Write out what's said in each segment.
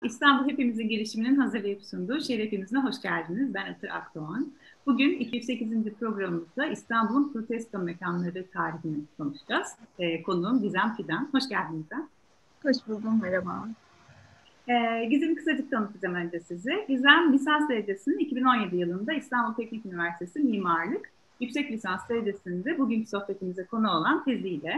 İstanbul Hepimizin girişiminin hazırlayıp sunduğu Şerefimizine hoş geldiniz. Ben Atır Akdoğan. Bugün 208. programımızda İstanbul'un protesto mekanları tarihini konuşacağız. Konuğum Gizem Fidan. Hoş geldiniz. Hoş buldum, merhaba. Gizem'i kısacık tanıtacağım önce size. Gizem lisans derecesini 2017 yılında İstanbul Teknik Üniversitesi Mimarlık, yüksek lisans derecesinde bugünkü sohbetimize konu olan teziyle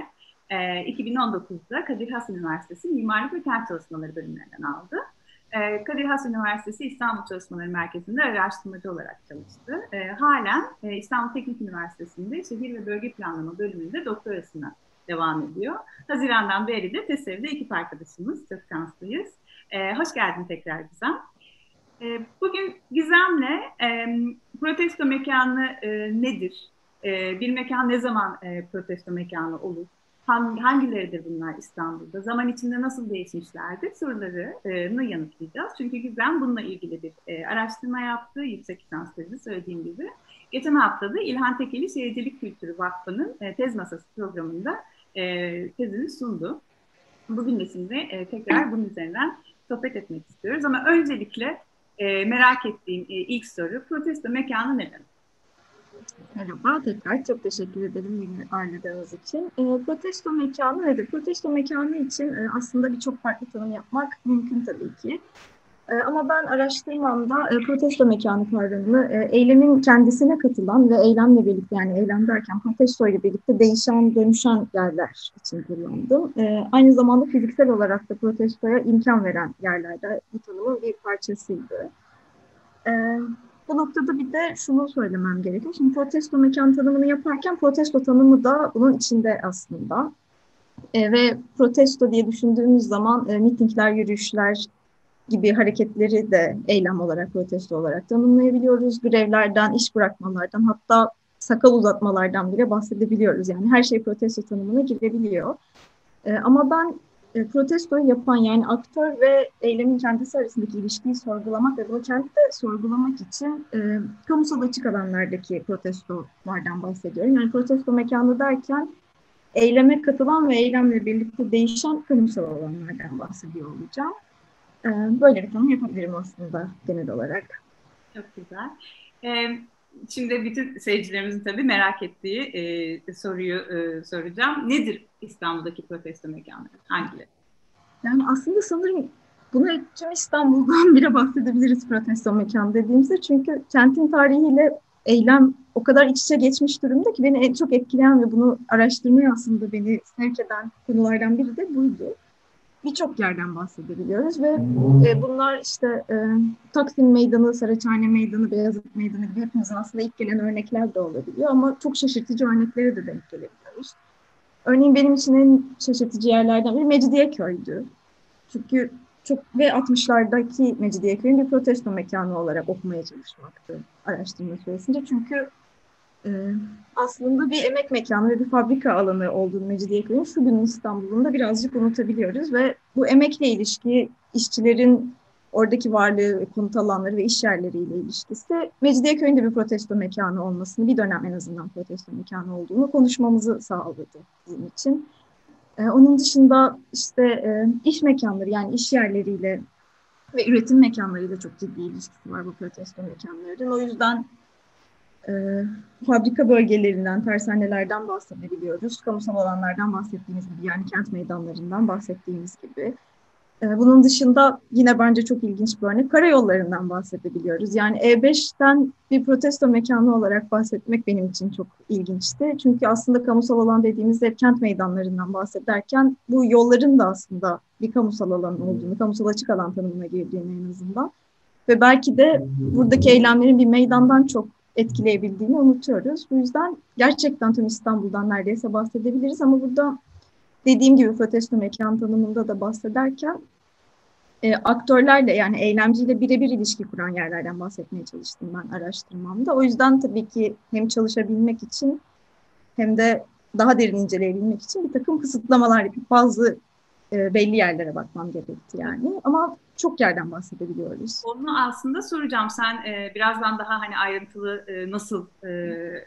2019'da Kadir Has Üniversitesi Mimarlık ve Kent Çalışmaları bölümlerinden aldı. Kadir Has Üniversitesi İstanbul Çalışmaları Merkezi'nde araştırmacı olarak çalıştı. Halen İstanbul Teknik Üniversitesi'nde Şehir ve Bölge Planlama bölümünde doktorasına devam ediyor. Haziran'dan beri de TESEV'de ekip arkadaşımız. Çok şanslıyız. Hoş geldin tekrar Gizem. Bugün Gizem'le protesto mekanı nedir? Bir mekan ne zaman protesto mekanı olur? Hangileridir bunlar İstanbul'da? Zaman içinde nasıl değişmişlerdir? Sorularını yanıtlayacağız. Çünkü Gizem bununla ilgili bir araştırma yaptı. Yüksek lisans tezi söylediğim gibi. Geçen hafta da İlhan Tekeli Şehircilik Kültürü Vakfı'nın tez masası programında tezini sundu. Bugün de sizinle tekrar bunun üzerinden sohbet etmek istiyoruz. Ama öncelikle merak ettiğim ilk soru, protesto mekanı ne demek? Merhaba, tekrar çok teşekkür ederim beni ağırladığınız için. Protesto mekanı nedir? Protesto mekanı için aslında birçok farklı tanım yapmak mümkün tabii ki. Ama ben araştırmamda protesto mekanı kavramını eylemin kendisine katılan ve eylemle birlikte, yani eylem derken protesto ile birlikte değişen, dönüşen yerler için kullandım. Aynı zamanda fiziksel olarak da protestoya imkan veren yerlerde bu tanımın bir parçasıydı. Bu noktada bir de şunu söylemem gerekiyor. Şimdi protesto mekan tanımını yaparken protesto tanımı da bunun içinde aslında. Ve protesto diye düşündüğümüz zaman mitingler, yürüyüşler gibi hareketleri de eylem olarak, protesto olarak tanımlayabiliyoruz. Grevlerden, iş bırakmalardan, hatta sakal uzatmalardan bile bahsedebiliyoruz. Yani her şey protesto tanımına girebiliyor. Ama ben protestoyu yapan, yani aktör ve eylemin kendisi arasındaki ilişkiyi sorgulamak ve bunu kendisi sorgulamak için kamusal açık alanlardaki protestolardan bahsediyorum. Yani protesto mekanı derken eyleme katılan ve eylemle birlikte değişen kamusal alanlardan bahsediyor olacağım. Böyle bir tanım yapabilirim aslında genel olarak. Çok güzel. Şimdi bütün seyircilerimizin tabii merak ettiği soruyu soracağım. Nedir İstanbul'daki protesto mekanları? Hangileri? Yani aslında sanırım bunu tüm İstanbul'dan bile bahsedebiliriz protesto mekanı dediğimizde. Çünkü kentin tarihiyle eylem o kadar iç içe geçmiş durumda ki beni en çok etkileyen ve bunu araştırmaya aslında beni sevk eden konulardan biri de buydu. Birçok yerden bahsedebiliyoruz ve bunlar işte Taksim Meydanı, Saraçhane Meydanı, Beyazıt Meydanı gibi hepimizin aslında ilk gelen örnekler de olabiliyor ama çok şaşırtıcı örneklere de denk gelebiliyoruz. Örneğin benim için en şaşırtıcı yerlerden biri Mecidiyeköy'dü. Çünkü çok ve 60'lardaki Mecidiyeköy'ün bir protesto mekanı olarak okumaya çalışmaktı araştırma süresince. Çünkü aslında bir emek mekanı ve bir fabrika alanı olduğunu Mecidiyeköy'ün şu günün İstanbul'unda birazcık unutabiliyoruz ve bu emekle ilişki, işçilerin oradaki varlığı, konut alanları ve iş yerleriyle ilişkisi Mecidiyeköy'ün de bir protesto mekanı olmasını, bir dönem en azından protesto mekanı olduğunu konuşmamızı sağladı bizim için. Onun dışında işte iş mekanları, yani iş yerleriyle ve üretim mekanlarıyla çok ciddi ilişkisi var bu protesto mekanlarının. O yüzden fabrika bölgelerinden, tersanelerden bahsedebiliyoruz. Kamusal alanlardan bahsettiğimiz gibi, yani kent meydanlarından bahsettiğimiz gibi. Bunun dışında yine bence çok ilginç bir örnek, karayollarından bahsedebiliyoruz. Yani E5'ten bir protesto mekanı olarak bahsetmek benim için çok ilginçti. Çünkü aslında kamusal alan dediğimizde hep kent meydanlarından bahsederken bu yolların da aslında bir kamusal alan olduğunu, kamusal açık alan tanımına girdiğini en azından. Ve belki de buradaki eylemlerin bir meydandan çok etkileyebildiğini unutuyoruz. Bu yüzden gerçekten tüm İstanbul'dan neredeyse bahsedebiliriz ama burada dediğim gibi protesto mekan tanımında da bahsederken aktörlerle, yani eylemciyle birebir ilişki kuran yerlerden bahsetmeye çalıştım ben araştırmamda. O yüzden tabii ki hem çalışabilmek için hem de daha derin inceleyebilmek için bir takım kısıtlamalar yapıp bazı belli yerlere bakmam gerekti yani. Ama çok yerden bahsedebiliyoruz. Onu aslında soracağım. Sen birazdan daha hani ayrıntılı nasıl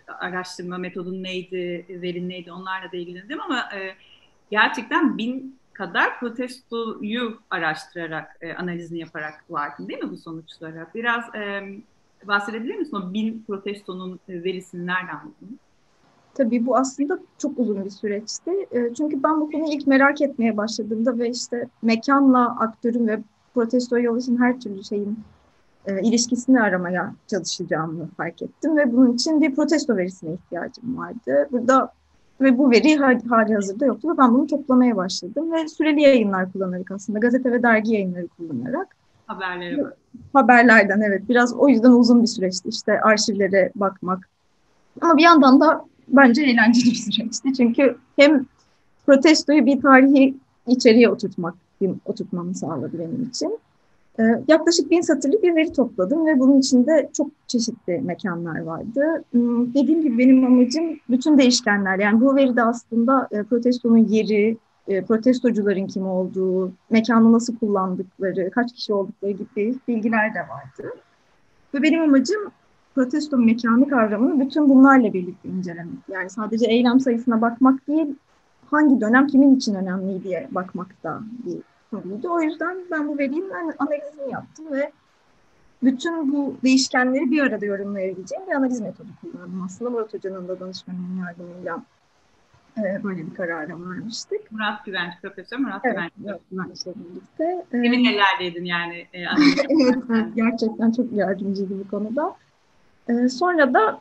araştırma metodun neydi, verin neydi onlarla da ilgilendim ama gerçekten kadar protestoyu araştırarak, analizini yaparak vardın değil mi bu sonuçlara? Biraz bahsedebilir misin o 1000 protestonun verisini nereden buldun? Tabii bu aslında çok uzun bir süreçti. Çünkü ben bu konuyu ilk merak etmeye başladığımda ve işte mekanla aktörün ve protestoya yol açan her türlü şeyin ilişkisini aramaya çalışacağımı fark ettim ve bunun için bir protesto verisine ihtiyacım vardı. Burada ve bu veri hali hazırda yoktu ve ben bunu toplamaya başladım ve süreli yayınlar kullanarak aslında gazete ve dergi yayınları kullanarak Haberlere bak. haberlerden evet biraz o yüzden uzun bir süreçti işte arşivlere bakmak. Ama bir yandan da bence eğlenceli bir süreçti. Çünkü hem protestoyu bir tarihi içeriğe oturtmamı sağladı benim için. Yaklaşık 1000 satırlık bir veri topladım ve bunun içinde çok çeşitli mekanlar vardı. Dediğim gibi benim amacım bütün değişkenler. Yani bu veride aslında protestonun yeri, protestocuların kim olduğu, mekanı nasıl kullandıkları, kaç kişi oldukları gibi bilgiler de vardı. Ve benim amacım protesto mekanı kavramını bütün bunlarla birlikte incelemek. Yani sadece eylem sayısına bakmak değil, hangi dönem kimin için önemli diye bakmak da bir soruydu. O yüzden ben bu verinin analizini yaptım ve bütün bu değişkenleri bir arada yorumlayabileceğim bir analiz metodu kullandım. Aslında Murat Hoca'nın da danışmanının yardımıyla böyle bir karara varmıştık. Murat Güvenç, Profesör Murat Evet, Güvenç. Murat Güvenç'le birlikte. Emin ellerdeydin yani. Evet, gerçekten çok yardımcıydı bu konuda. Sonra da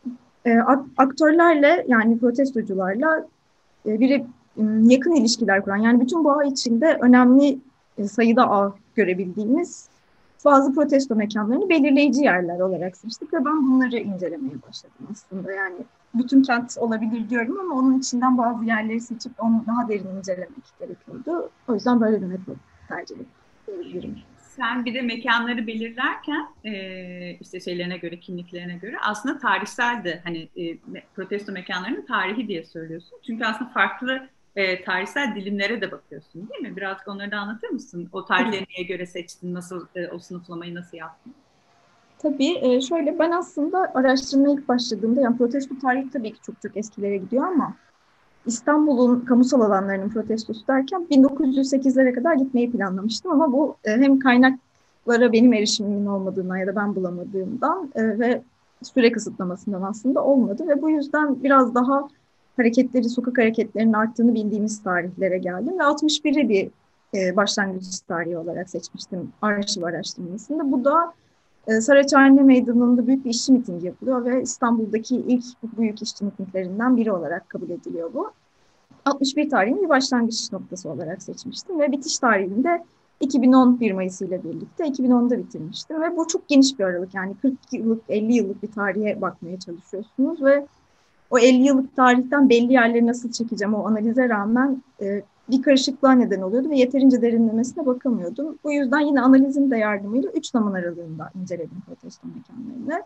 aktörlerle yani protestocularla bir yakın ilişkiler kuran yani bütün bu ağ içinde önemli sayıda ağ görebildiğimiz bazı protesto mekanlarını belirleyici yerler olarak seçtik ve ben bunları incelemeye başladım aslında. Yani bütün kent olabilir diyorum ama onun içinden bazı yerleri seçip onu daha derin incelemek gerekiyordu. O yüzden böyle bir metot tercih ettim. Sen bir de mekanları belirlerken işte şeylerine göre, kimliklerine göre aslında tarihseldi. Hani protesto mekanlarının tarihi diye söylüyorsun. Çünkü aslında farklı tarihsel dilimlere de bakıyorsun değil mi? Birazcık onları da anlatır mısın? O tarihleri neye göre seçtin? Nasıl o sınıflamayı nasıl yaptın? Tabii şöyle ben aslında araştırmaya ilk başladığımda yani protesto tarihi tabii ki çok çok eskilere gidiyor ama İstanbul'un kamusal alanlarının protestosu derken 1908'lere kadar gitmeyi planlamıştım ama bu hem kaynaklara benim erişimimin olmadığından ya da ben bulamadığımdan ve süre kısıtlamasından aslında olmadı ve bu yüzden biraz daha sokak hareketlerinin arttığını bildiğimiz tarihlere geldim ve 61'i bir başlangıç tarihi olarak seçmiştim arşiv araştırmasında. Bu da Saraçhane Meydanı'nda büyük bir işçi mitingi yapılıyor ve İstanbul'daki ilk büyük işçi mitinglerinden biri olarak kabul ediliyor bu. 61 tarihini bir başlangıç noktası olarak seçmiştim ve bitiş tarihinde 2010 1 Mayıs ile birlikte 2010'da bitirmiştim ve bu çok geniş bir aralık yani 40 yıllık 50 yıllık bir tarihe bakmaya çalışıyorsunuz ve o 50 yıllık tarihten belli yerleri nasıl çekeceğim o analize rağmen bir karışıklığa neden oluyordu ve yeterince derinlemesine bakamıyordum. Bu yüzden yine analizin de yardımıyla 3 zaman aralığında inceledim protesto mekanlarını.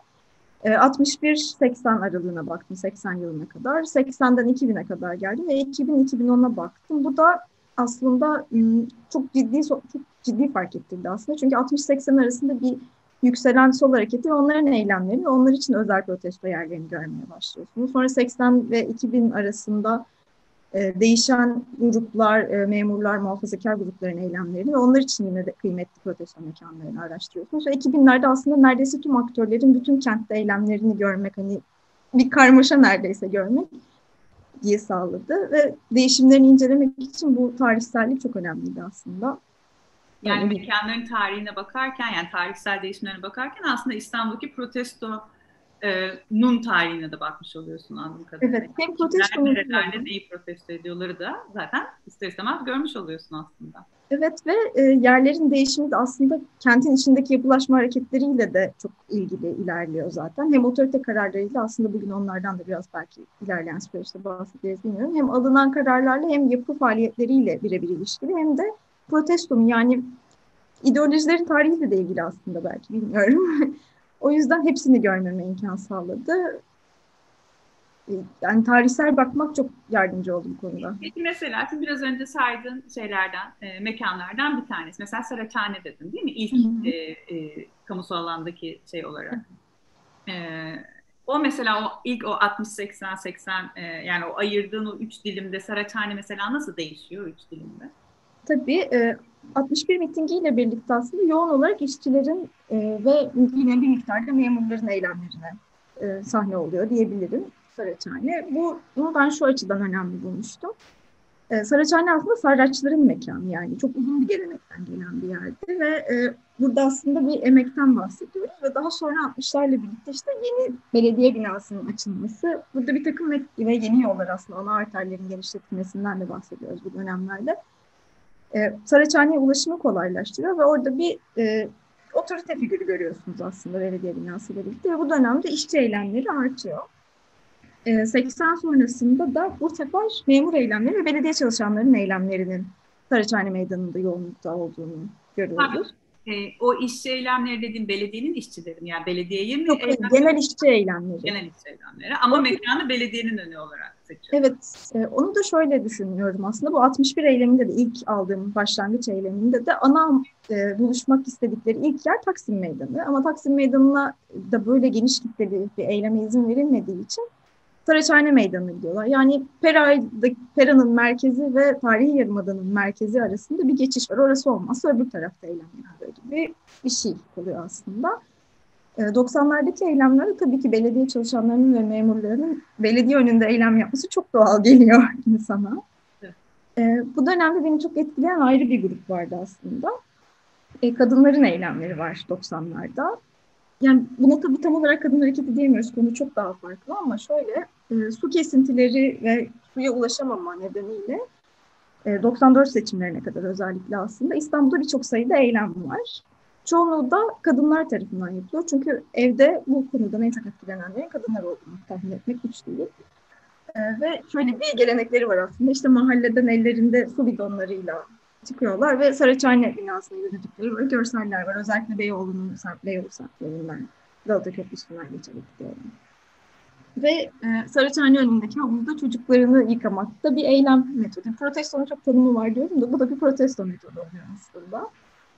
61-80 aralığına baktım 80 yılına kadar. 80'den 2000'e kadar geldim ve 2000-2010'a baktım. Bu da aslında çok ciddi fark ettirdi aslında. Çünkü 60-80 arasında bir yükselen sol hareketi ve onların eylemleri ve onlar için özel protesto yerlerini görmeye başlıyorsunuz. Sonra 80 ve 2000 arasında değişen gruplar, memurlar, muhafazakar grupların eylemlerini ve onlar için yine de kıymetli protesto mekanlarını araştırıyorsunuz. Ve 2000'lerde aslında neredeyse tüm aktörlerin bütün kentte eylemlerini görmek, hani bir karmaşa neredeyse görmek diye sağladı. Ve değişimlerini incelemek için bu tarihsellik çok önemliydi aslında. Yani mekanların tarihine bakarken, yani tarihsel değişimlerine bakarken aslında İstanbul'daki protestonun tarihine de bakmış oluyorsun anladığım kadarıyla. Evet, hem Kimler protestonun nerelerde neyi protesto ediyorları da zaten ister istemez görmüş oluyorsun aslında. Evet ve yerlerin değişimi de aslında kentin içindeki yapılaşma hareketleriyle de çok ilgili ilerliyor zaten. Hem otorite kararlarıyla aslında bugün onlardan da biraz belki ilerleyen süreçte bahsederiz bilmiyorum. Hem alınan kararlarla hem yapı faaliyetleriyle birebir ilişkili hem de protestonun yani ideolojilerin tarihiyle de ilgili aslında belki bilmiyorum. O yüzden hepsini görmeme imkan sağladı. Yani tarihsel bakmak çok yardımcı oldu bu konuda. Peki mesela şimdi biraz önce saydığın şeylerden, mekanlardan bir tanesi. Mesela Saraçhane dedin değil mi? İlk kamusal alandaki şey olarak. E, O mesela ilk o 60-80-80 yani o ayırdığın o üç dilimde Saraçhane mesela nasıl değişiyor o üç dilimde? Tabii 61 mitingiyle birlikte aslında yoğun olarak işçilerin ve yine bir miktarda memurların eylemlerine sahne oluyor diyebilirim Saraçhane. Bunu ben şu açıdan önemli bulmuştum. Saraçhane aslında sarraçların mekanı, yani çok uzun bir gelenekten gelen bir yerdi ve burada aslında bir emekten bahsediyoruz ve daha sonra 60'larla birlikte işte yeni belediye binasının açılması, burada bir takım ve yeni yollar, aslında ana arterlerin genişletilmesinden de bahsediyoruz bu dönemlerde. Saraçhane'ye ulaşımı kolaylaştırıyor ve orada bir otorite figürü görüyorsunuz aslında belediye binasıyla birlikte ve bu dönemde işçi eylemleri artıyor. 80 sonrasında da bu sefer memur eylemleri ve belediye çalışanlarının eylemlerinin Saraçhane Meydanı'nda yoğunlukta olduğunu görüyoruz. O işçi eylemleri dediğim belediyenin işçileri mi? Yani belediyeye mi? Yok, genel işçi eylemleri. Genel işçi eylemleri ama mekanı belediyenin önü olarak seçiyor. Evet, onu da şöyle düşünüyorum aslında. Bu 61 eyleminde de, ilk aldığım başlangıç eyleminde de ana buluşmak istedikleri ilk yer Taksim Meydanı. Ama Taksim Meydanı'na da böyle geniş kitleli bir eyleme izin verilmediği için Saraçhane Meydanı'na gidiyorlar. Yani Pera'nın merkezi ve Tarihi Yarımada'nın merkezi arasında bir geçiş var. Orası olmazsa öbür tarafta eylem yapılıyor gibi bir şey oluyor aslında. 90'lardaki eylemlerde tabii ki belediye çalışanlarının ve memurlarının belediye önünde eylem yapması çok doğal geliyor insana. Bu dönemde beni çok etkileyen ayrı bir grup vardı aslında. Kadınların eylemleri var 90'larda. Yani buna tabii tam olarak kadın hareketi diyemiyoruz. Konu çok daha farklı ama şöyle, su kesintileri ve suya ulaşamama nedeniyle 94 seçimlerine kadar özellikle aslında İstanbul'da birçok sayıda eylem var. Çoğunluğu da kadınlar tarafından yapılıyor. Çünkü evde bu konudan en çok etkilenenlerin kadınlar olduğunu tahmin etmek güç değil. Ve şöyle bir gelenekleri var aslında. İşte mahalleden ellerinde su bidonlarıyla çıkıyorlar ve Saraçhane binasına yürüdükleri böyle görseller var. Özellikle Beyoğlu semtlerinden, Galata Köprüsü'nden geçerek gidiyorlar. Ve Saraçhane önündeki havuzda çocuklarını yıkamakta bir eylem metodu. Protestonun çok tanımı var diyorum da bu da bir protesto metodu oluyor aslında.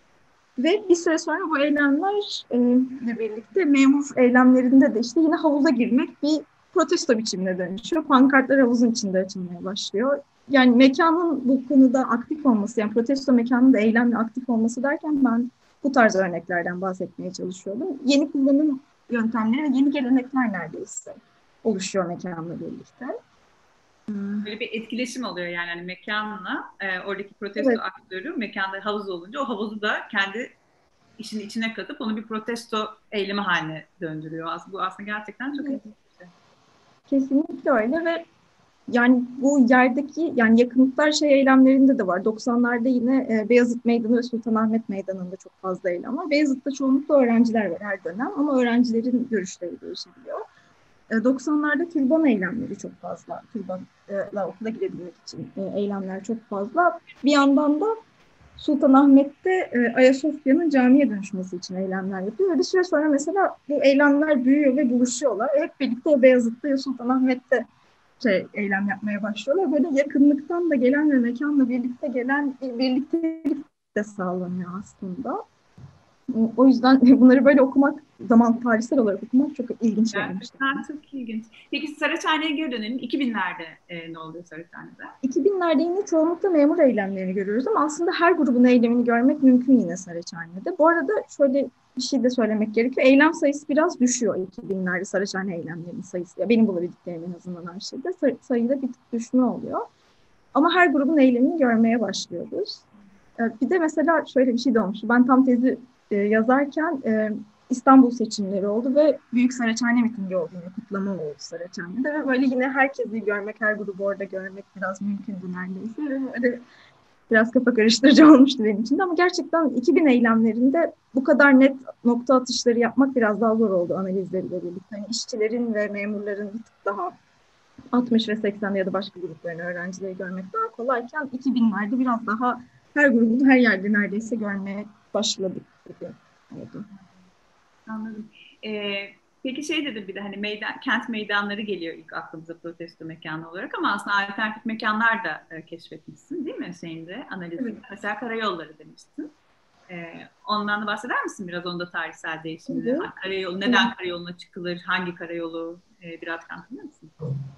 Ve bir süre sonra bu eylemlerle birlikte memur eylemlerinde de işte yine havuza girmek bir protesto biçimine dönüşüyor. Pankartlar havuzun içinde açılmaya başlıyor. Yani mekanın bu konuda aktif olması, yani protesto mekanının da eylemle aktif olması derken ben bu tarz örneklerden bahsetmeye çalışıyordum. Yeni kullanım yöntemleri ve yeni gelenekler neredeyse oluşuyor mekanla birlikte. Böyle bir etkileşim oluyor yani hani mekanla oradaki protesto aktörü, mekanda havuz olunca o havuzu da kendi işin içine katıp onu bir protesto eylemi haline döndürüyor. Bu aslında gerçekten çok ilginç bir şey. Kesinlikle öyle ve yani bu yerdeki, yani yakınlıklar eylemlerinde de var. 90'larda yine Beyazıt Meydanı ve Sultanahmet Meydanı'nda çok fazla eylem var. Beyazıt'ta çoğunlukla öğrenciler var her dönem ama öğrencilerin görüşleri değişebiliyor. 90'larda türban eylemleri çok fazla. Türbanla okula girebilmek için eylemler çok fazla. Bir yandan da Sultanahmet'te Ayasofya'nın camiye dönüşmesi için eylemler yapıyor. Ve bir süre sonra mesela bu eylemler büyüyor ve buluşuyorlar. Hep birlikte Beyazıt'ta ya Sultanahmet'te eylem yapmaya başlıyorlar. Böyle yakınlıktan da gelen ve mekanla birlikte gelen bir birliktelik de sağlanıyor aslında. O yüzden bunları böyle okumak, tarihsel olarak okumak çok ilginç gelmişti. Gerçekten çok ilginç. Peki Saraçhane'ye geri dönelim. 2000'lerde ne oluyor Saraçhane'de? 2000'lerde yine çoğunlukla memur eylemlerini görüyoruz ama aslında her grubun eylemini görmek mümkün yine Saraçhane'de. Bu arada şöyle bir şey de söylemek gerekiyor. Eylem sayısı biraz düşüyor 2000'lerde Saraçhane eylemlerinin sayısı. Ya benim bulabildiklerim en azından her şeyde. Sayıda bir tık düşme oluyor. Ama her grubun eylemini görmeye başlıyoruz. Bir de mesela şöyle bir şey de olmuştu. Ben tam tezi yazarken İstanbul seçimleri oldu ve Büyük Saraçhane mitingi oldu. Kutlama oldu Saraçhane'de ve böyle yine herkesi görmek, her grubu orada görmek biraz mümkündü neredeyse. Böyle biraz kafa karıştırıcı olmuştu benim için de ama gerçekten 2000 eylemlerinde bu kadar net nokta atışları yapmak biraz daha zor oldu analizleriyle birlikte. Yani işçilerin ve memurların bir tık daha 60 ve 80'de ya da başka grupların öğrencileri görmek daha kolayken 2000'lerde biraz daha her grubun her yerde neredeyse görmeye başladık gibi oldu. Anladım. Peki dedim bir de hani kent meydanları geliyor ilk aklımıza protesto mekanı olarak ama aslında alternatif mekanlar da keşfetmişsin değil mi analizinde? Evet. Mesela karayolları demiştin. Ondan da bahseder misin biraz onda tarihsel değişimini? Evet. Neden karayoluna çıkılır? Hangi karayolu? Biraz anlatır mısın?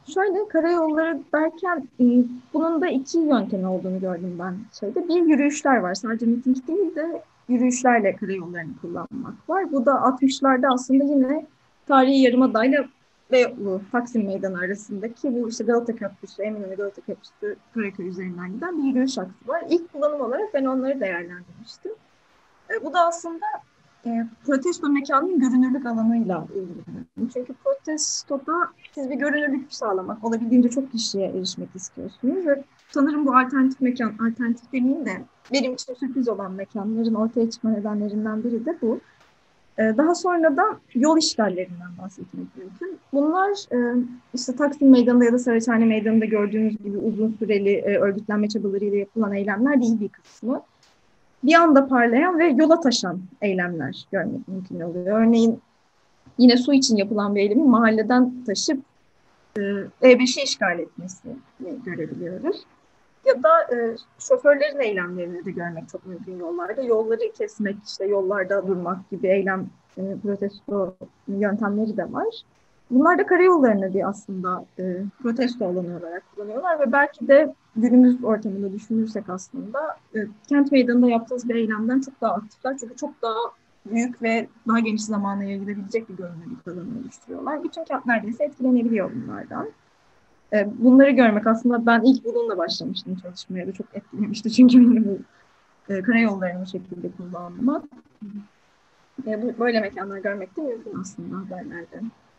Şöyle karayolları derken bunun da iki yöntemi olduğunu gördüm ben şeyde. Bir yürüyüşler var. Sadece miting değil de yürüyüşlerle karayollarını kullanmak var. Bu da 60'larda aslında yine tarihi Yarımada'yla ve bu Taksim Meydanı arasındaki bu işte Galata Köprüsü, Eminönü Galata Köprüsü, Karaköy üzerinden giden bir yürüyüş hattı var. İlk kullanım olarak ben onları değerlendirmiştim. Bu da aslında protesto mekanının görünürlük alanıyla ilgili. Çünkü protestoda siz bir görünürlük sağlamak, olabildiğince çok kişiye erişmek istiyorsunuz ve sanırım bu alternatif mekan, alternatif demeyeyim de benim için sürpriz olan mekanların ortaya çıkma nedenlerinden biri de bu. Daha sonra da yol işgallerinden bahsetmek mümkün. Bunlar işte Taksim Meydanı'nda ya da Saraçhane Meydanı'nda gördüğünüz gibi uzun süreli örgütlenme çabalarıyla yapılan eylemler değil bir kısmı. Bir anda parlayan ve yola taşan eylemler görmek mümkün oluyor. Örneğin yine su için yapılan bir eylemin mahalleden taşıp E5'i işgal etmesini görebiliyoruz. Ya da şoförlerin eylemlerini de görmek çok mümkün yollarda. Yolları kesmek, işte yollarda durmak gibi eylem protesto yöntemleri de var. Bunlar da karayollarını bir aslında protesto alanı olarak kullanıyorlar ve belki de günümüz ortamında düşünürsek aslında kent meydanında yaptığınız bir eylemden çok daha aktifler. Çünkü çok daha büyük ve daha geniş zamana yayılabilecek bir görünürlük alanı oluşturuyorlar. Bütün kent neredeyse etkilenebiliyor bunlardan. Bunları görmek aslında ben ilk bununla başlamıştım çalışmaya da çok etkilemişti. Çünkü beni bu karayollarını bu şekilde kullanmak. Böyle mekanlar görmek de mümkün aslında haberlerde.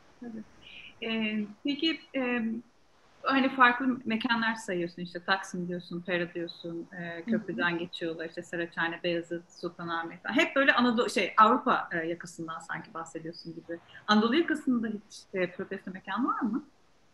Peki hani farklı mekanlar sayıyorsun, işte Taksim diyorsun, Pera diyorsun, köprüden geçiyorlar, işte Saraçhane, Beyazıt, Sultanahmet. Hep böyle Anadolu Avrupa yakasından sanki bahsediyorsun gibi. Anadolu yakasında hiç protesto mekan var mı?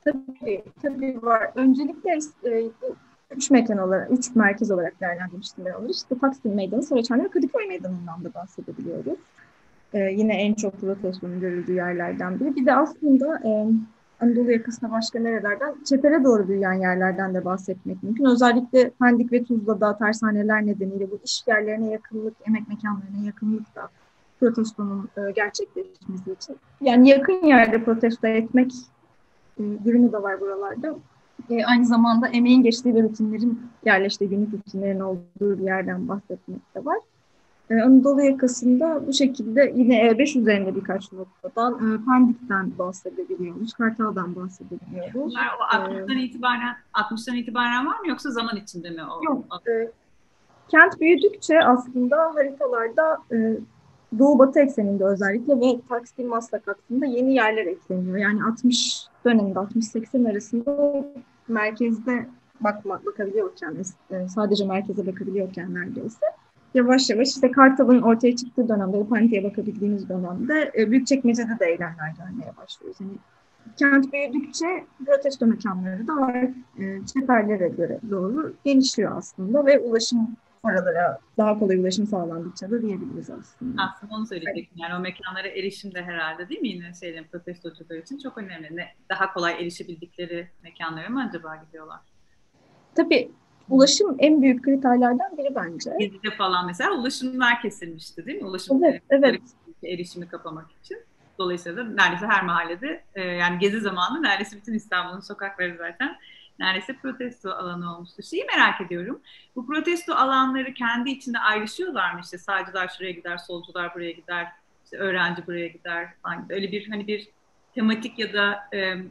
Tabii var. Öncelikle üç mekan olarak, üç merkez olarak değerlendirmiştim ben onları. İşte Taksim Meydanı, Saraçhane ve Kadıköy Meydanı'ndan da bahsedebiliyoruz. Yine en çok protestonun görüldüğü yerlerden biri. Bir de aslında Anadolu yakasına başka nerelerden, çepere doğru büyüyen yerlerden de bahsetmek mümkün. Özellikle Pendik ve Tuzla'da tersaneler nedeniyle bu iş yerlerine yakınlık, emek mekanlarına yakınlık da protestonun gerçekleşmesi için. Yani yakın yerde protesto etmek durumu da var buralarda. Aynı zamanda emeğin geçtiği ve rutinlerin yerleştiği, günlük rutinlerin olduğu bir yerden bahsetmek de var. Anadolu yakasında bu şekilde yine E5 üzerinde birkaç noktadan, Pendik'ten bahsedebiliyoruz, Kartal'dan bahsedebiliyoruz. Bunlar o 60'tan itibaren var mı yoksa zaman içinde mi o? Yok. Kent büyüdükçe aslında haritalarda Doğu Batı ekseninde özellikle ve Taksim Maslak aksında yeni yerler ekleniyor. Yani 60 döneminde 60-80 arasında merkezde bakabiliyorken, sadece merkeze bakabiliyorken neredeyse yavaş yavaş işte Kartal'ın ortaya çıktığı dönemde, Panik'e bakabildiğimiz dönemde Büyükçekmece'de de eylemler görmeye başlıyoruz. Yani kent büyüdükçe protesto mekanları da çeperlere göre doğru genişliyor aslında ve ulaşım oralara daha kolay ulaşım sağlandıkça da diyebiliriz aslında. Aslında onu söyleyecektim. Yani o mekanlara erişim de herhalde değil mi yine protestocular için çok önemli. Daha kolay erişebildikleri mekanlara mı acaba gidiyorlar? Tabii ulaşım en büyük kriterlerden biri bence. Gezi'de falan mesela ulaşımlar kesilmişti değil mi? Ulaşım evet. erişimi kapamak için. Dolayısıyla da neredeyse her mahallede yani Gezi zamanı neredeyse bütün İstanbul'un sokakları zaten neredeyse protesto alanı olmuştu. Şeyi merak ediyorum. Bu protesto alanları kendi içinde ayrışıyorlar mı? İşte sağcılar şuraya gider, solcular buraya gider, işte öğrenci buraya gider falan. Öyle bir hani bir tematik ya da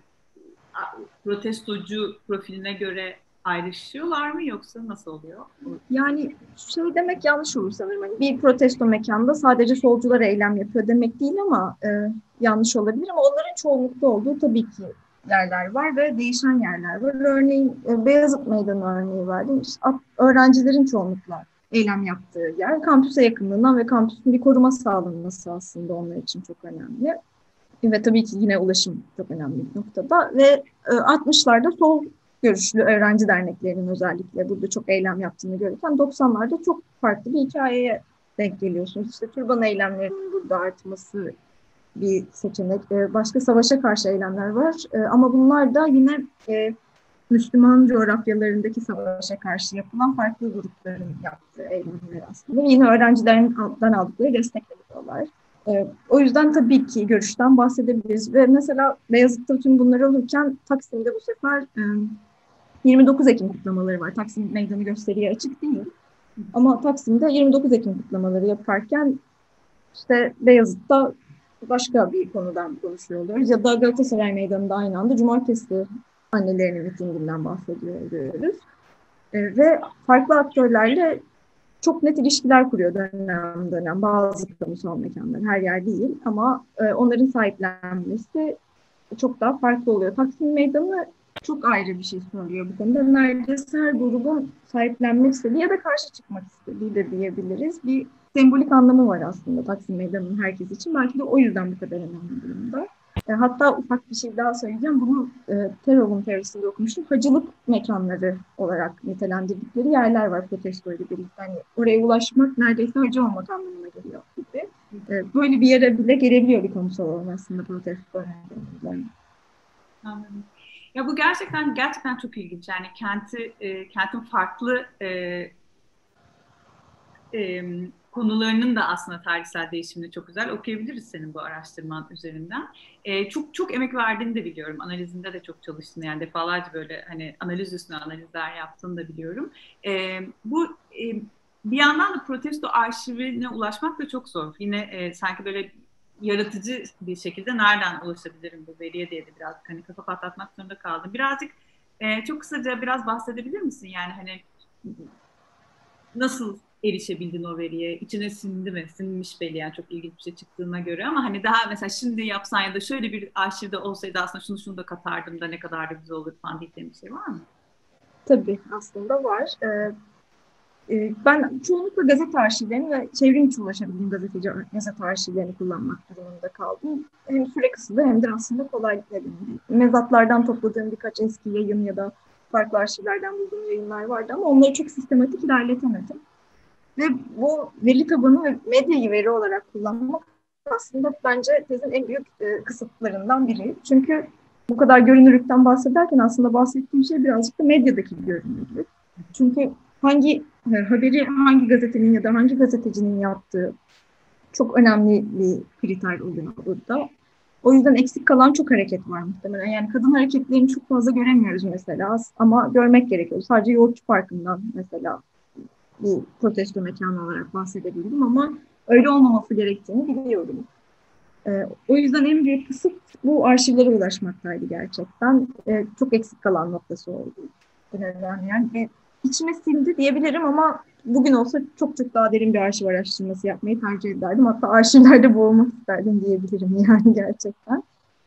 protestocu profiline göre ayrışıyorlar mı yoksa nasıl oluyor? Yani şey demek yanlış olur sanırım. Yani bir protesto mekanında sadece solcular eylem yapıyor demek değil ama yanlış olabilir ama onların çoğunlukta olduğu tabii ki yerler var ve değişen yerler var. Örneğin Beyazıt Meydanı örneği verdim. İşte, öğrencilerin çoğunlukla eylem yaptığı yer. Kampüse yakınlığından ve kampüsün bir koruma sağlanması aslında onlar için çok önemli. Ve tabii ki yine ulaşım çok önemli bir noktada. Ve 60'larda sol görüşlü öğrenci derneklerinin özellikle burada çok eylem yaptığını görürken 90'larda çok farklı bir hikayeye denk geliyorsunuz. İşte türban eylemlerinin burada artması bir seçenek. Başka savaşa karşı eylemler var. Ama bunlar da yine Müslüman coğrafyalarındaki savaşa karşı yapılan farklı grupların yaptığı eylemler aslında. Yine öğrencilerin alttan aldıkları destekle yapıyorlar. O yüzden tabii ki görüşten bahsedebiliriz. Ve mesela Beyazıt'ta tüm bunları olurken Taksim'de bu sefer 29 Ekim kutlamaları var. Taksim Meydanı gösteriye açık değil. Ama Taksim'de 29 Ekim kutlamaları yaparken işte Beyazıt'ta başka bir konudan konuşuyor oluyoruz. Ya da Galatasaray Meydanı'nda aynı anda Cumartesi annelerinin mitinginden bahsediyor oluyoruz. Ve farklı aktörlerle çok net ilişkiler kuruyor dönem dönem. Bazı kamusal mekanlar, her yer değil ama onların sahiplenmesi çok daha farklı oluyor. Taksim Meydanı çok ayrı bir şey söylüyor bu konuda. Neredeyse her grubun sahiplenmek istediği ya da karşı çıkmak istediği de diyebiliriz. Bir sembolik anlamı var aslında Taksim Meydanı'nın herkes için. Belki de o yüzden bu kadar önemli durumda. Hatta ufak bir şey daha söyleyeceğim. Bunu Terow'un teorisinde okumuştum. Hacılık mekanları olarak nitelendirdikleri yerler var protesto ile birlikte. Yani oraya ulaşmak neredeyse hacı olmak anlamına geliyor gibi. Böyle bir yere bile gelebiliyor bir kamusal alan aslında protesto. Anladım. Ya bu gerçekten çok ilginç. Yani kentin farklı konularının da aslında tarihsel değişimini çok güzel okuyabiliriz senin bu araştırman üzerinden. Çok çok emek verdiğini de biliyorum. Analizinde de çok çalıştın. Yani defalarca böyle hani analiz üstüne analizler yaptığını da biliyorum. Bir yandan da protesto arşivine ulaşmak da çok zor. Yine sanki böyle yaratıcı bir şekilde nereden ulaşabilirim bu veriye diye de biraz hani kafa patlatmak zorunda kaldım. Birazcık çok kısaca biraz bahsedebilir misin? Yani hani nasıl erişebildin o veriye? İçine sindi mi? Sinmiş belli yani çok ilginç bir şey çıktığına göre ama hani daha mesela şimdi yapsan ya da şöyle bir arşivde olsaydı aslında şunu da katardım da ne kadar da güzel olur falan diyeceğim bir şey var mı? Tabii aslında var. Ben çoğunlukla gazete arşivlerini ve çevrim içi ulaşabildiğim gazete arşivlerini kullanmak durumunda kaldım. Hem süre kısıtlı hem de aslında kolaylık nedeniyle. Mezatlardan topladığım birkaç eski yayın ya da farklı arşivlerden bulduğum yayınlar vardı ama onları çok sistematik ilerletemedim. Ve bu veri tabanı ve medyayı veri olarak kullanmak aslında bence tezin en büyük kısıtlarından biri. Çünkü bu kadar görünürlükten bahsederken aslında bahsettiğim şey birazcık da medyadaki görünürlük. Çünkü haberi hangi gazetenin ya da hangi gazetecinin yaptığı çok önemli bir kriter oluyor burada. O yüzden eksik kalan çok hareket var muhtemelen. Yani kadın hareketlerini çok fazla göremiyoruz mesela ama görmek gerekiyor. Sadece Yoğurtçu Parkı'ndan mesela bir protesto mekanı olarak bahsedebildim ama öyle olmaması gerektiğini biliyorum. O yüzden en büyük kısıt bu arşivlere ulaşmaktaydı gerçekten. Çok eksik kalan noktası oldu. Bu nedenle yani içime sindi diyebilirim ama bugün olsa çok çok daha derin bir arşiv araştırması yapmayı tercih ederdim. Hatta arşivlerde boğulmak isterdim diyebilirim yani gerçekten.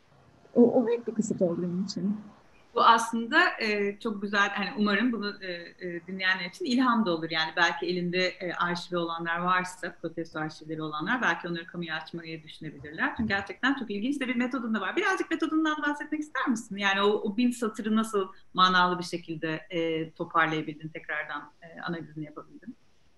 O büyük bir kısıt oldu benim için. Bu aslında çok güzel. Hani umarım bunu dinleyenler için ilham da olur. Yani belki elinde arşivi olanlar varsa, protesto arşivleri olanlar belki onları kamuya açmayı düşünebilirler. Çünkü gerçekten çok ilginç de bir metodun da var. Birazcık metodundan bahsetmek ister misin? Yani o 1000 satırı nasıl manalı bir şekilde toparlayabildin, tekrardan analizini yapabildin?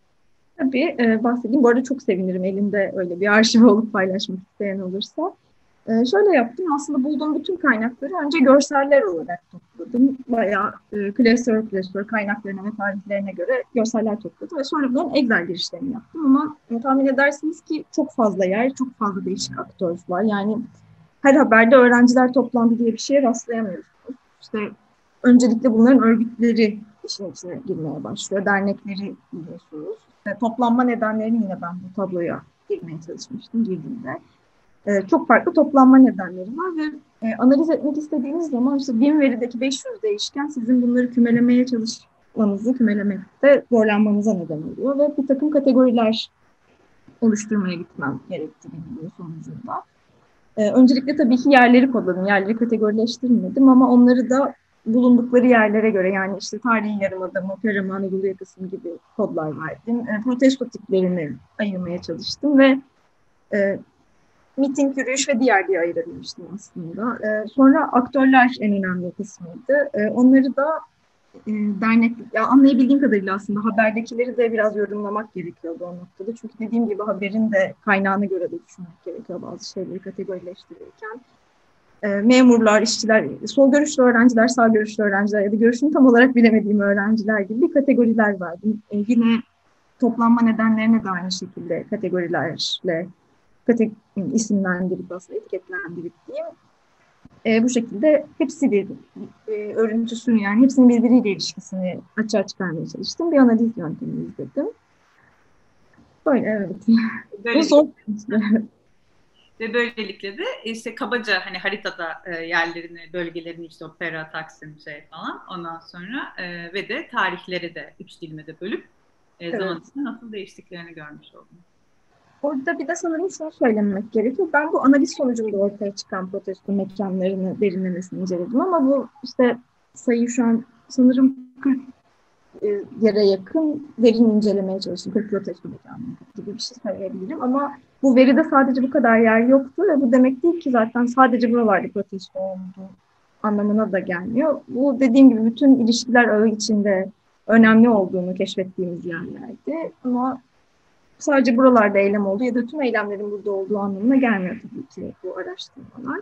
Tabii bahsedeyim. Bu arada çok sevinirim elinde öyle bir arşiv olup paylaşmak isteyen olursa. Şöyle yaptım. Aslında bulduğum bütün kaynakları önce görseller olarak topladım. Bayağı klasör kaynaklarına ve tarihlerine göre görseller topladım ve sonra bunların Excel girişlerini yaptım. Ama tahmin edersiniz ki çok fazla yer, çok fazla değişik aktör var. Yani her haberde öğrenciler toplandı diye bir şeye rastlayamıyoruz. İşte öncelikle bunların örgütleri işin içine girmeye başlıyor. Dernekleri biliyorsunuz. Toplanma nedenlerini yine ben bu tabloya girmeye çalışmıştım girdiğimde. Çok farklı toplanma nedenleri var ve analiz etmek istediğiniz zaman işte 1000 verideki 500 değişken sizin bunları kümelemekte zorlanmanıza neden oluyor ve bir takım kategoriler oluşturmaya gitmem gerektiriyor sonucunda. Öncelikle tabii ki yerleri kodladım. Yerleri kategorileştirmedim ama onları da bulundukları yerlere göre yani işte tarihi yarımada, Karaman, Anadolu yakası gibi kodlar verdim. Protesto tiplerini ayırmaya çalıştım ve miting, yürüyüş ve diye ayırabilmiştim aslında. Sonra aktörler en önemli kısmıydı. Onları da dernek, ya anlayabildiğim kadarıyla aslında haberdekileri de biraz yorumlamak gerekiyordu o noktada. Çünkü dediğim gibi haberin de kaynağına göre de düşünmek gerekiyor bazı şeyleri kategorileştirirken. Memurlar, işçiler, sol görüşlü öğrenciler, sağ görüşlü öğrenciler ya da görüşünü tam olarak bilemediğim öğrenciler gibi kategoriler verdim. Yine toplanma nedenlerine de aynı şekilde kategorilerle isimlendirip aslında etiketlendirip diyeyim. Bu şekilde hepsi bir örüntüsünü, yani hepsinin birbiriyle ilişkisini açığa çıkarmaya çalıştım. Bir analiz yöntemi izledim. Böyle, evet. Bu zor. Ve böylelikle de işte kabaca hani haritada yerlerini, bölgelerini işte o Pera, Taksim şey falan, ondan sonra ve de tarihleri de 3 dilime de bölüp zaman içinde nasıl değiştiklerini görmüş oldum. Orada bir de sanırım şunu söylemek gerekiyor. Ben bu analiz sonucunda ortaya çıkan protesto mekanlarını derinlemesine inceledim ama bu işte sayı şu an sanırım 40 yere yakın derin incelemeye çalıştım. 40 protesto mekanı gibi bir şey söyleyebilirim ama bu veride sadece bu kadar yer yoktu ve bu demek değil ki zaten sadece buralarda protesto olduğu anlamına da gelmiyor. Bu dediğim gibi bütün ilişkiler ağı içinde önemli olduğunu keşfettiğimiz yerlerdi ama sadece buralarda eylem olduğu ya da tüm eylemlerin burada olduğu anlamına gelmiyor tabii ki bu araştırmalar.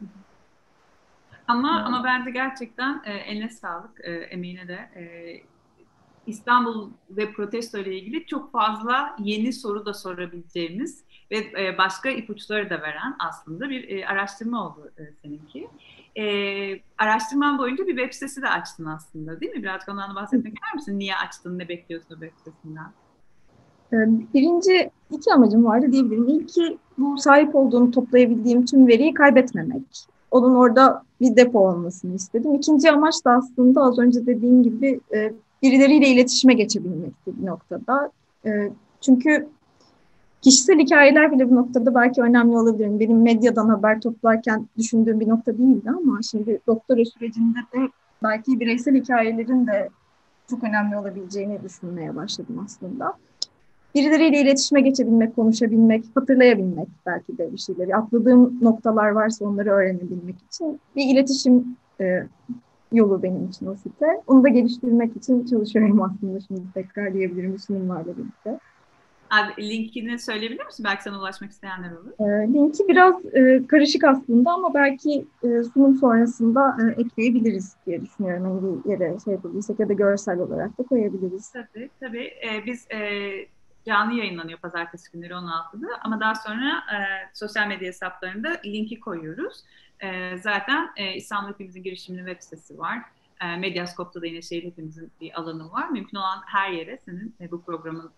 Ama bence gerçekten eline sağlık, emeğine de. İstanbul ve protesto ile ilgili çok fazla yeni soru da sorabileceğimiz ve başka ipuçları da veren aslında bir araştırma oldu seninki. Araştırman boyunca bir web sitesi de açtın aslında, değil mi? Birazcık ondan bahsetmek ister misin? Niye açtın, ne bekliyorsun web sitesinden? Birinci iki amacım vardı diyebilirim. İlki bu sahip olduğum, toplayabildiğim tüm veriyi kaybetmemek. Onun orada bir depo olmasını istedim. İkinci amaç da aslında az önce dediğim gibi birileriyle iletişime geçebilmekti bir noktada. Çünkü kişisel hikayeler bile bu noktada belki önemli olabilir. Benim medyadan haber toplarken düşündüğüm bir nokta değildi ama şimdi doktora sürecinde de belki bireysel hikayelerin de çok önemli olabileceğini düşünmeye başladım aslında. Birileriyle iletişime geçebilmek, konuşabilmek, hatırlayabilmek belki de bir şeyleri. Atladığım noktalar varsa onları öğrenebilmek için bir iletişim yolu benim için o site. Onu da geliştirmek için çalışıyorum aslında, şimdi tekrar diyebilirim sunumlarla birlikte. Abi, linkini söyleyebilir misin? Belki sana ulaşmak isteyenler olur. Linki biraz karışık aslında ama belki sunum sonrasında ekleyebiliriz diye düşünüyorum. Hani bir yere şey yapabilirsek ya da görsel olarak da koyabiliriz. Tabii. Biz canlı yayınlanıyor pazartesi günleri 16'da ama daha sonra sosyal medya hesaplarında linki koyuyoruz. Zaten İstanbul Hepimizin girişiminin web sitesi var. Medyaskop'ta da yine Şehir Hepimizin bir alanı var. Mümkün olan her yere senin bu programın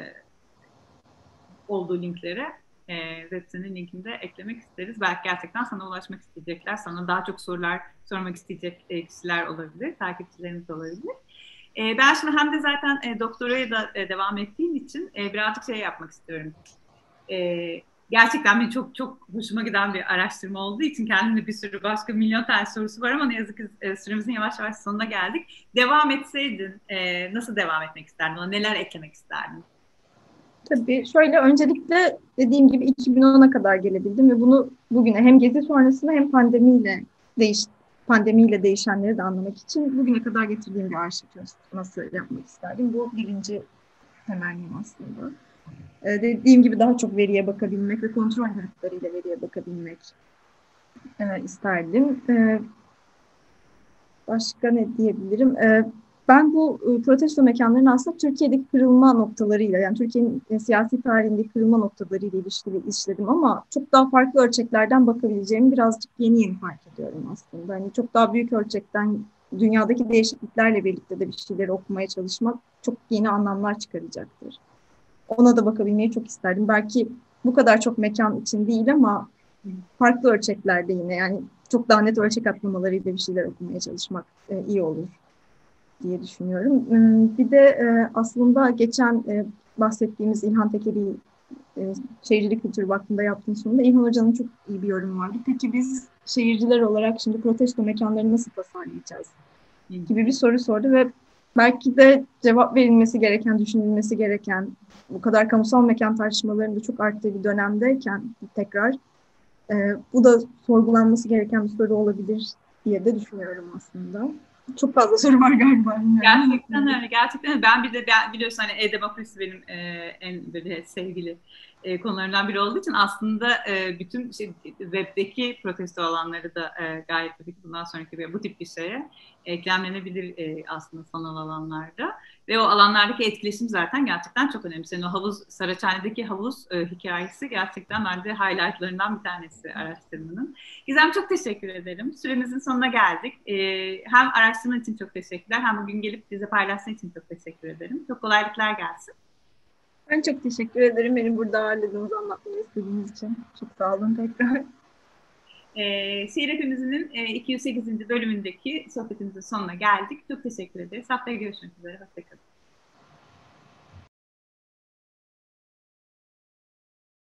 olduğu linklere web sitenin linkini de eklemek isteriz. Belki gerçekten sana ulaşmak isteyecekler, sana daha çok sorular sormak isteyecek kişiler olabilir, takipçilerimiz olabilir. Ben şimdi hem de zaten doktoraya da devam ettiğim için birazcık şey yapmak istiyorum. Gerçekten benim çok çok hoşuma giden bir araştırma olduğu için kendimde bir sürü başka milyon tane sorusu var ama ne yazık ki süremizin yavaş yavaş sonuna geldik. Devam etseydin nasıl devam etmek isterdin? Ona neler eklemek isterdin? Tabii şöyle, öncelikle dediğim gibi 2010'a kadar gelebildim ve bunu bugüne hem gezi sonrasında hem pandemiyle değişenleri de anlamak için bugüne kadar getirdiğim bir arşiv çalışması yapmak isterdim. Bu birinci temennim aslında. Dediğim gibi daha çok veriye bakabilmek ve kontrol gruplarıyla veriye bakabilmek isterdim. Başka ne diyebilirim? Ben bu protesto mekanlarının aslında Türkiye'deki kırılma noktalarıyla, yani Türkiye'nin siyasi tarihindeki kırılma noktalarıyla işledim ama çok daha farklı ölçeklerden bakabileceğimi birazcık yeni fark ediyorum aslında. Hani çok daha büyük ölçekten dünyadaki değişikliklerle birlikte de bir şeyleri okumaya çalışmak çok yeni anlamlar çıkaracaktır. Ona da bakabilmeyi çok isterdim. Belki bu kadar çok mekan için değil ama farklı ölçeklerde yine, yani çok daha net ölçek atlamalarıyla bir şeyler okumaya çalışmak iyi olur diye düşünüyorum. Bir de aslında geçen bahsettiğimiz İlhan Tekeli Şehircilik Kültürü Vakfı'nda yaptığım sunumda İlhan Hoca'nın çok iyi bir yorumu vardı. Peki biz şehirciler olarak şimdi protesto mekanlarını nasıl tasarlayacağız gibi bir soru sordu ve belki de cevap verilmesi gereken, düşünülmesi gereken, bu kadar kamusal mekan tartışmalarının da çok arttığı bir dönemdeyken tekrar bu da sorgulanması gereken bir soru olabilir diye de düşünüyorum aslında. Çok fazla soru var galiba. Gerçekten öyle. Ben biliyorsun hani e-demokrasi benim en böyle sevgili konularından biri olduğu için aslında bütün webdeki protesto alanları da gayet tabii ki bundan sonraki bu tip bir şeye eklemlenebilir aslında sanal alanlarda. Ve o alanlardaki etkileşim zaten gerçekten çok önemli. Senin o havuz, Saraçhane'deki havuz hikayesi gerçekten bence highlightlarından bir tanesi araştırmanın. Gizem, çok teşekkür ederim. Süremizin sonuna geldik. Hem araştırman için çok teşekkürler, hem bugün gelip bize paylaştığın için çok teşekkür ederim. Çok kolaylıklar gelsin. Ben çok teşekkür ederim. Beni burada ağırladığınızı, anlatmayı istediğiniz için. Çok sağ olun tekrar. Şehir Hepimizin 208. bölümündeki sohbetimizin sonuna geldik. Çok teşekkür ederiz. Haftaya görüşmek üzere. Hoşçakalın.